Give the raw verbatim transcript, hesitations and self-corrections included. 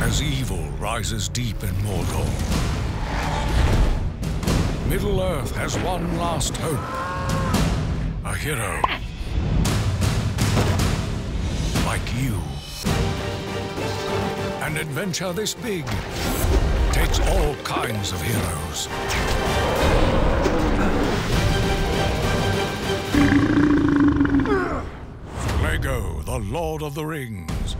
as evil rises deep in Mordor. Middle-earth has one last hope. A hero. Like you. An adventure this big takes all kinds of heroes. Lego, the Lord of the Rings.